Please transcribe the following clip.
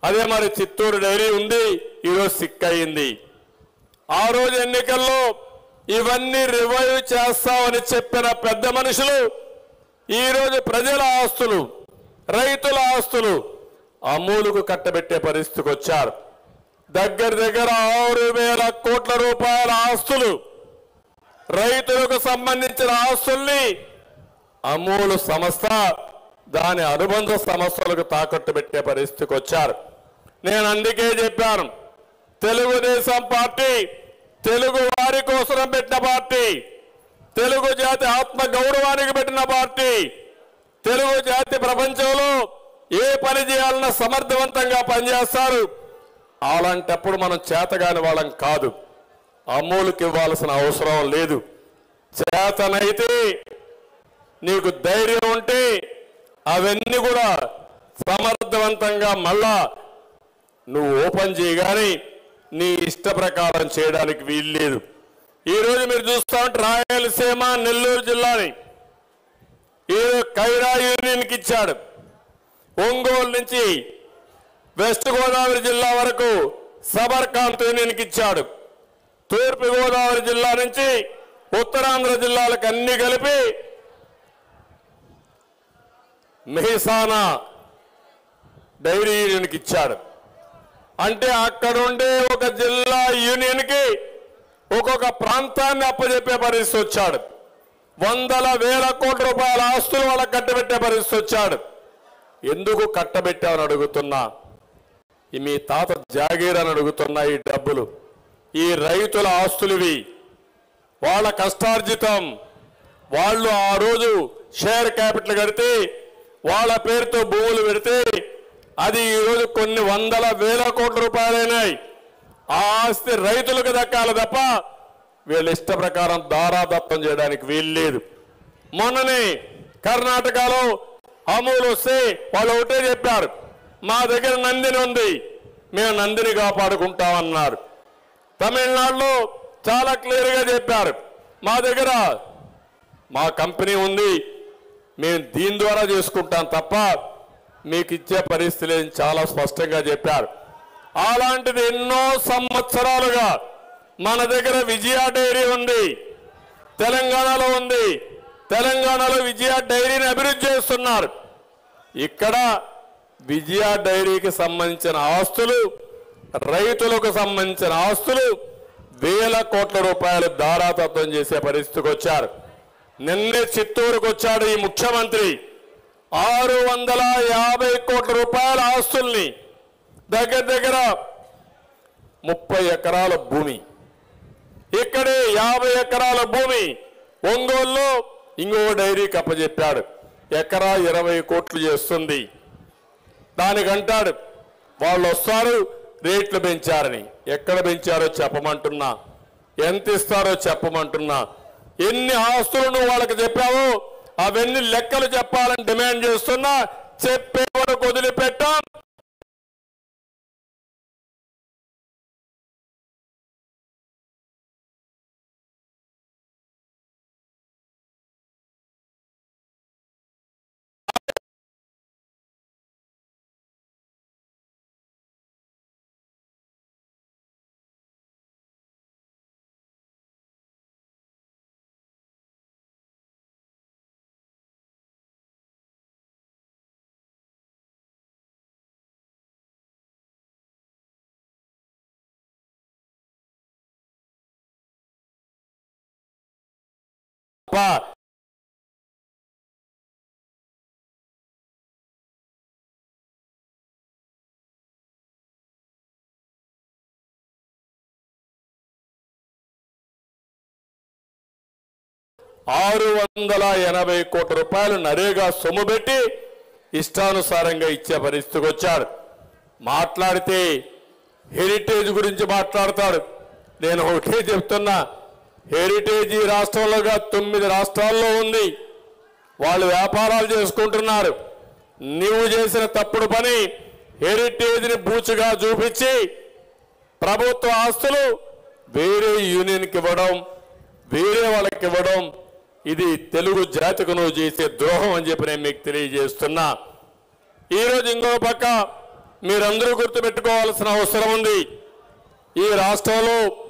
అదే మరి చిత్తూరు డైరీ ఉంది, ఈరోజు సిక్ అయింది. ఆ రోజు ఎన్నికల్లో ఇవన్నీ రివైవ్ చేస్తామని చెప్పిన పెద్ద మనుషులు ఈరోజు ప్రజల ఆస్తులు, రైతుల ఆస్తులు అమూలుకు కట్టబెట్టే పరిస్థితికి వచ్చారు. దగ్గర 6,000 కోట్ల రూపాయల ఆస్తులు, రైతులకు సంబంధించిన ఆస్తుల్ని అమూలు సంస్థ దాని అనుబంధ సంస్థలకు తాకట్టు పెట్టే పరిస్థితికి వచ్చారు. నేను అందుకే చెప్పాను, తెలుగుదేశం పార్టీ తెలుగు వారి కోసం పెట్టిన పార్టీ, తెలుగు జాతి ఆత్మ గౌరవానికి పెట్టిన పార్టీ, తెలుగు జాతి ప్రపంచంలో ఏ పని చేయాలన్నా సమర్థవంతంగా పనిచేస్తారు. అలాంటప్పుడు మనం చేతగాని వాళ్ళం కాదు, అమూలుకి ఇవ్వాల్సిన అవసరం లేదు. చేతనైతే నీకు ధైర్యం ఉంటే అవన్నీ కూడా సమర్థవంతంగా మళ్ళా నువ్వు ఓపెన్ చేయగానే నీ ఇష్ట ప్రకారం చేయడానికి వీల్లేదు. ఈరోజు మీరు చూస్తా ఉంటే రాయలసీమ నెల్లూరు జిల్లాని ఈరోజు కైరా యూనియన్కి ఇచ్చాడు. ఒంగోలు నుంచి వెస్ట్ గోదావరి జిల్లా వరకు సబర్కాంత్ యూనియన్కి ఇచ్చాడు. తూర్పు గోదావరి జిల్లా నుంచి ఉత్తరాంధ్ర జిల్లాలకు అన్ని కలిపి మెహసానా డైరీ యూనియన్కి ఇచ్చాడు. అంటే అక్కడుండే ఒక జిల్లా యూనియన్కి ఒక్కొక్క ప్రాంతాన్ని అప్పచెప్పే పరిస్థితి వచ్చాడు. 100,000 కోట్ల రూపాయల ఆస్తులు వాళ్ళకి కట్టబెట్టే పరిస్థితి వచ్చాడు. ఎందుకు కట్టబెట్టామని అడుగుతున్నా, మీ తాత జాగీర్ అని అడుగుతున్నా. ఈ డబ్బులు ఈ రైతుల ఆస్తులువి, వాళ్ళ కష్టార్జితం. వాళ్ళు ఆ రోజు షేర్ క్యాపిటల్ కడితే వాళ్ళ పేరుతో భూములు పెడితే అది ఈరోజు కొన్ని 100,000 కోట్ల రూపాయలైనాయి. ఆ ఆస్తి రైతులకు దక్కాలి తప్ప వీళ్ళ ఇష్ట ప్రకారం దారాదత్తం చేయడానికి వీల్లేదు. మొన్ననే కర్ణాటకలో అమూల్ వస్తే వాళ్ళు ఒకటే చెప్పారు, మా దగ్గర నందిని ఉంది, మేము నందిని కాపాడుకుంటామన్నారు. తమిళనాడులో చాలా క్లియర్గా చెప్పారు, మా దగ్గర మా కంపెనీ ఉంది, మేము దీని ద్వారా చేసుకుంటాం తప్ప మీకు ఇచ్చే పరిస్థితి లేదని చాలా స్పష్టంగా చెప్పారు. అలాంటిది ఎన్నో సంవత్సరాలుగా మన దగ్గర విజయ డైరీ ఉంది, తెలంగాణలో ఉంది. తెలంగాణలో విజయ డైరీని అభివృద్ధి చేస్తున్నారు. ఇక్కడ విజయ డైరీకి సంబంధించిన ఆస్తులు, రైతులకు సంబంధించిన ఆస్తులు 1,000 కోట్ల రూపాయలు దారాదత్తం చేసే పరిస్థితికి వచ్చారు. నిన్నే చిత్తూరుకు వచ్చాడు ఈ ముఖ్యమంత్రి. 650 కోట్ల రూపాయల ఆస్తుల్ని, దగ్గర 30 ఎకరాల భూమి, ఇక్కడే 50 ఎకరాల భూమి ఒంగోలులో ఇంకో డైరీకి అప్పచెప్పాడు. ఎకరా 20 కోట్లు చేస్తుంది. దానికంటాడు వాళ్ళు వస్తారు రేట్లు పెంచారని. ఎక్కడ పెంచారో చెప్పమంటున్నా, ఎంత ఇస్తారో చెప్పమంటున్నా, ఎన్ని ఆస్తులు నువ్వు వాళ్ళకి చెప్పావో అవన్నీ లెక్కలు చెప్పాలని డిమాండ్ చేస్తున్నా. చెప్పే వరకు వదిలిపెట్టాం. పా 680 కోట్ల రూపాయలు నరేగా సొమ్ము పెట్టి ఇష్టానుసారంగా ఇచ్చే పరిస్థితికి వచ్చాడు. మాట్లాడితే హెరిటేజ్ గురించి మాట్లాడతాడు. నేను ఒకటే చెప్తున్నా, హెరిటేజ్ ఈ రాష్ట్రంలోగా 9 రాష్ట్రాల్లో ఉంది. వాళ్ళు వ్యాపారాలు చేసుకుంటున్నారు. నీవు చేసిన తప్పుడు పని హెరిటేజ్ని బూచుగా చూపించి ప్రభుత్వ ఆస్తులు వేరే యూనియన్కి ఇవ్వడం, వేరే వాళ్ళకి ఇవ్వడం, ఇది తెలుగు జాతికి నువ్వు చేసే ద్రోహం అని చెప్పి నేను మీకు తెలియజేస్తున్నా. ఈరోజు ఇంకో పక్క మీరందరూ గుర్తుపెట్టుకోవాల్సిన అవసరం ఉంది. ఈ రాష్ట్రంలో